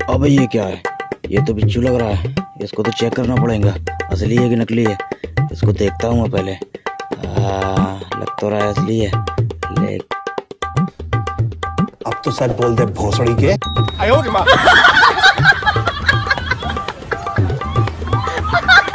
अबे ये क्या है? ये तो बिच्छू लग रहा है। इसको तो चेक करना पड़ेगा, असली है कि नकली है। इसको देखता हूँ मैं पहले। लग तो रहा है असली है। ले अब तो सच बोल दे भोसड़ी के।